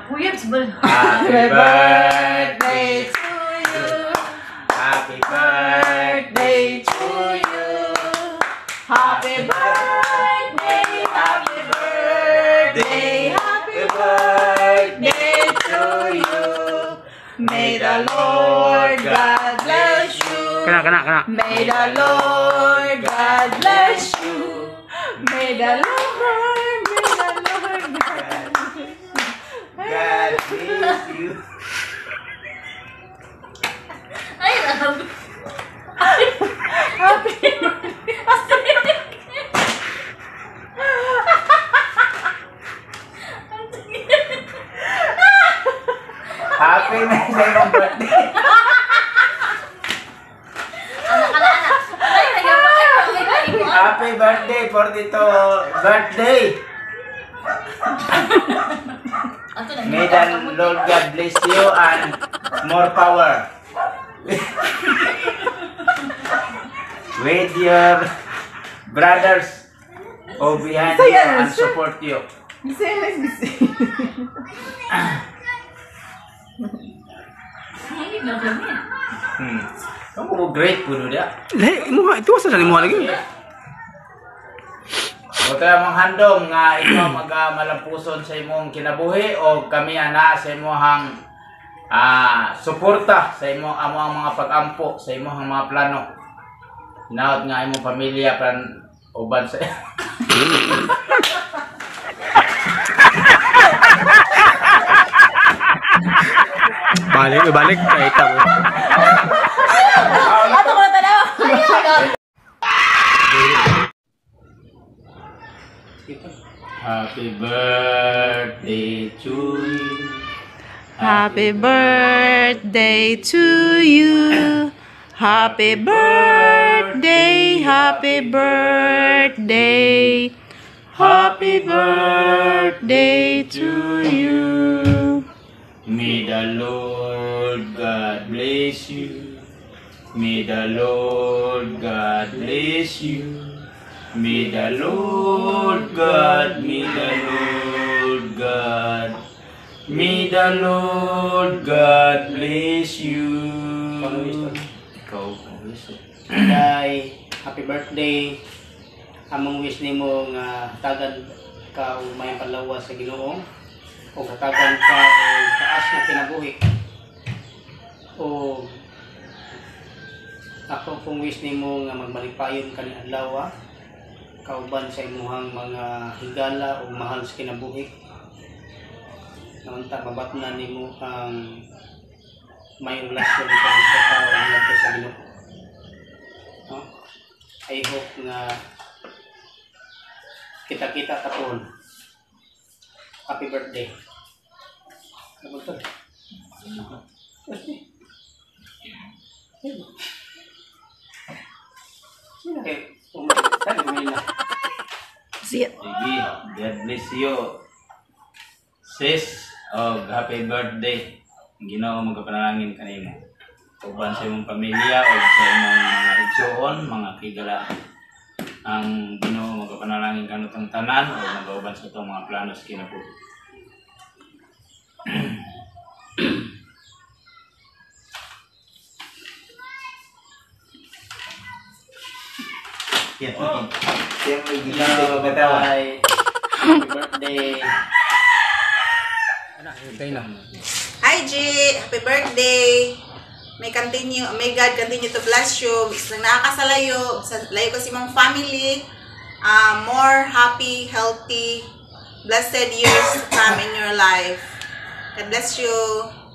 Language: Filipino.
Happy birthday to you. Happy birthday to you. Happy birthday, happy birthday, happy birthday to you. May the Lord God bless you. May the Lord God bless you. May the Lord God bless you. Happy birthday. Happy birthday for dito birthday. May the Lord God bless you and more power. With your brothers who behind you and support you. Kamu great pun udah. Itu asa dari mo lagi. O tayo manghandom nga ikaw malampuson sa imong kinabuhi o kami ana sa imong suporta sa imong mga pag-ampo sa imong mga plano. Hinaot nga imong pamilya plan uban sa balik kay ita mo. Ato ko na tanaw. Happy birthday to you. Happy birthday to you. Happy birthday, happy birthday. Happy birthday to you. May the Lord God bless you. May the Lord God bless you. May the Lord God, may the Lord God, may the Lord God bless you. Ikaw, happy birthday. Among wish nimo nga hatagan ka og may palawas sa Ginoo o hatagan ka og taas na kinabuhi. O ako pong wish nimo nga magmalipayon ka ni adlaw kauban sa imuhang mga higala o mahal sa kinabuhi. Naman ta babatnan nimo ang may relasyon ka sa tao ang nagto sa Ginoo. No? I hope nga kita-kita tapon. Happy birthday. Ano to? Sige. God bless you. Sis, happy birthday. Ginoo magapanalangin kanimo. Uban sa imong pamilya o sa imong mga igsoon, mga kigala. Ang Ginoo magapanalangin kanutong tanan o magauban sa itong mga plano sa kinabuhi. Hello, bye-bye. Happy birthday. Hi G, happy birthday. May God continue to bless you. Nang nakakasalayo, sa layo ko si mong family, more happy, healthy, blessed years to come in your life. God bless you.